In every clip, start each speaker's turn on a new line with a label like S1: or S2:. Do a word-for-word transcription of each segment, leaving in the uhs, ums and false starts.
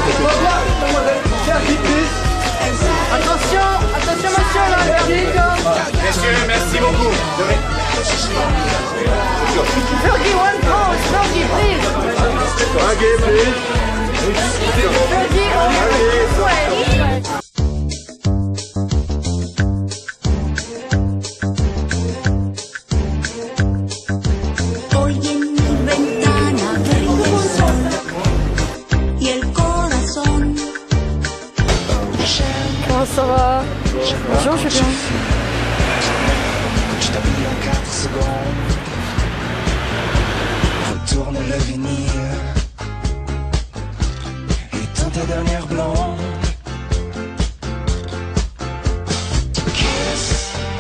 S1: Attention, attention monsieur là,
S2: Messieurs, merci beaucoup.
S1: Fergie, one pause, Fergie, please.
S3: Fergie, please.
S1: Fergie, this way.
S4: Hoy en mi ventana brilla el sol y el corazón.
S1: Comment ça va? Bonjour, je suis bien.
S5: Je t'habille en quatre secondes. Retourne le vinyle. Éteins ta dernière blonde. Kiss.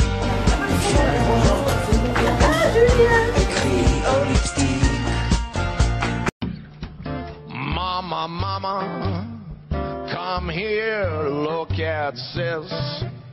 S5: Écrit au lipstick.
S6: Mama, mama, come here, look at sis.